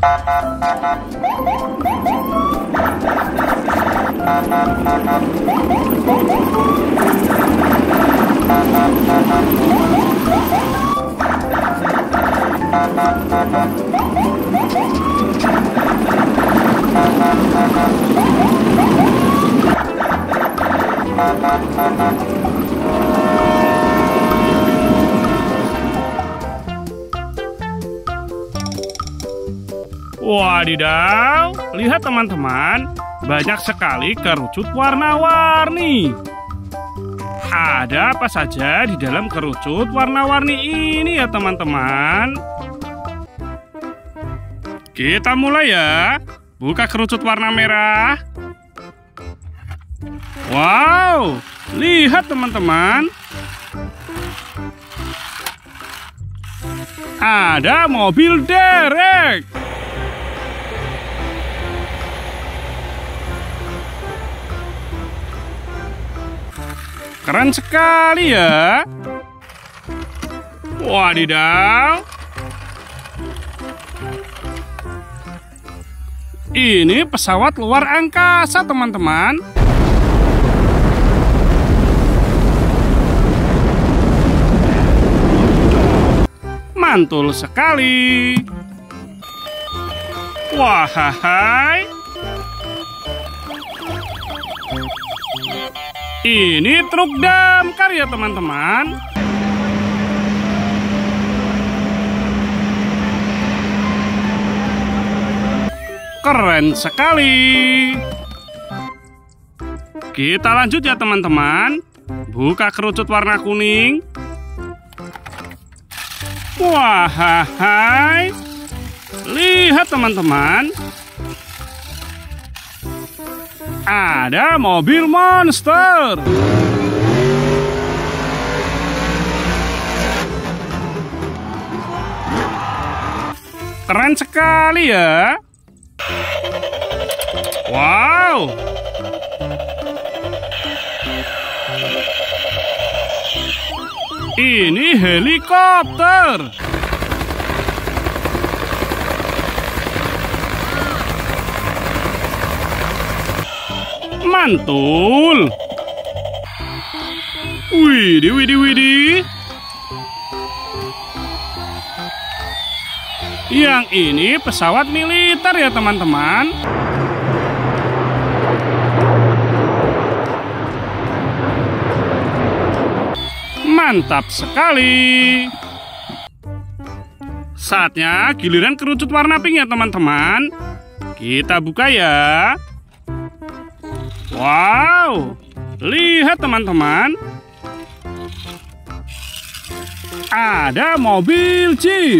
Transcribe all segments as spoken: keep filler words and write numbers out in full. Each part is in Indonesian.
Wadidaw, lihat teman-teman, banyak sekali kerucut warna-warni. Ada apa saja di dalam kerucut warna-warni ini ya teman-teman? Kita mulai ya. Buka kerucut warna merah. Wow, lihat teman-teman. Ada mobil derek. Keren sekali ya. Wadidaw. Ini pesawat luar angkasa, teman-teman. Mantul sekali. Wahai. Ini truk damkar ya teman-teman. Keren sekali. Kita lanjut ya teman-teman. Buka kerucut warna kuning. Wahai. Lihat teman-teman. Ada mobil monster. Keren sekali ya. Wow. Ini helikopter. Mantul. Widih, widih, widih. Yang ini pesawat militer ya teman-teman. Mantap sekali. Saatnya giliran kerucut warna pink ya teman-teman. Kita buka ya. Wow, lihat teman-teman. Ada mobil jeep.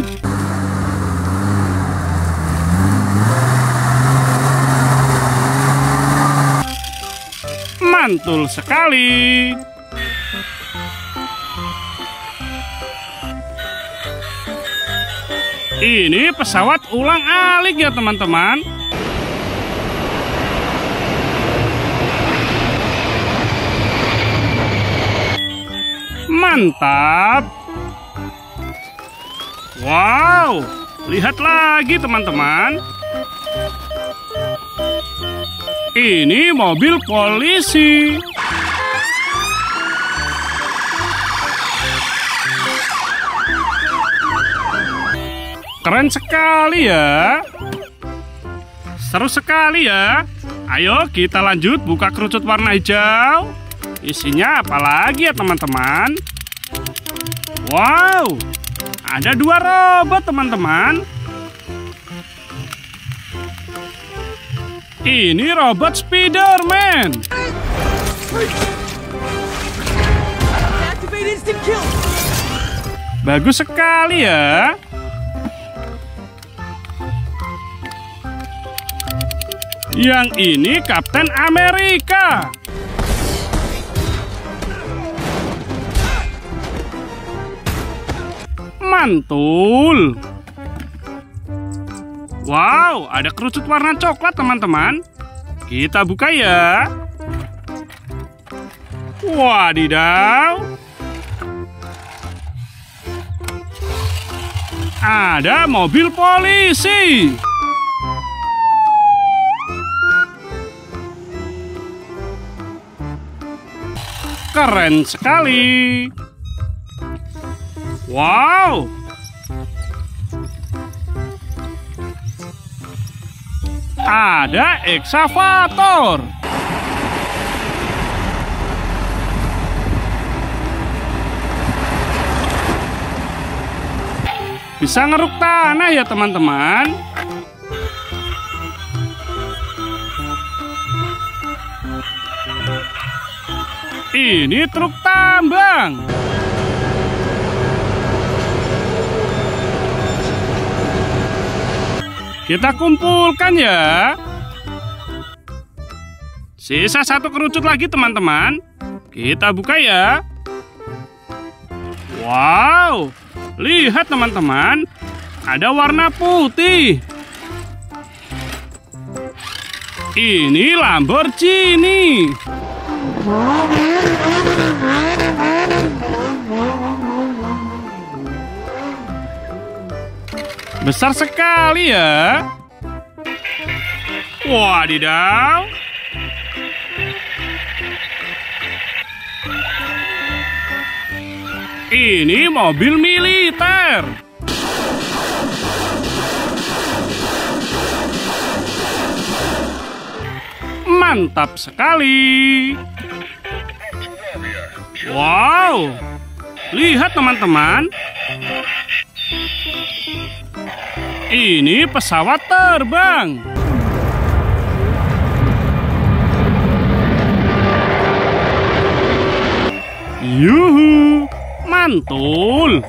Mantul sekali. Ini pesawat ulang-alik ya teman-teman. Mantap. Wow, lihat lagi teman-teman. Ini mobil polisi. Keren sekali ya. Seru sekali ya. Ayo kita lanjut buka kerucut warna hijau. Isinya apa lagi ya teman-teman? Wow, ada dua robot teman-teman. Ini robot Spiderman. Bagus sekali ya. Yang ini Kapten Amerika. Mantul. Wow, ada kerucut warna coklat teman-teman. Kita buka ya. Wadidaw. Ada mobil polisi. keren sekali. Wow. Ada ekskavator. Bisa ngeruk tanah ya teman-teman. Ini truk tambang. Kita kumpulkan ya. Sisa satu kerucut lagi teman-teman. Kita buka ya. Wow. Lihat teman-teman. Ada warna putih. Ini Lamborghini. Besar sekali ya. Wadidaw. Ini mobil militer. Mantap sekali. Wow. Lihat teman-teman. Ini pesawat terbang. Yuhu, mantul.